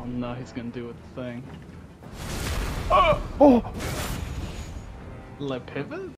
Oh no, he's gonna do a thing. Oh! Like pivot?